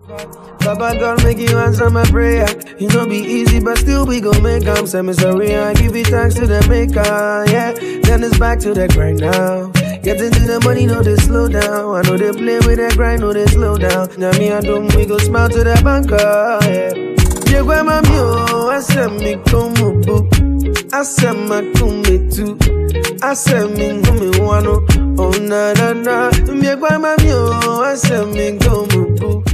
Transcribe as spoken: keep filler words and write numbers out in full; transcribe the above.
Papa God make you answer my prayer. You know be easy, but still we gon' make 'em. Say me sorry, I give you thanks to the maker, yeah. Then it's back to the grind now. Getting to the money, no they slow down. I know they play with that grind, no they slow down. Now me and them, we go smile to the banker, yeah. Yeah, where my mule, I said me come up, I said my come too. I said me come me one, oh na na na. Yeah, where my mule, I said me come up.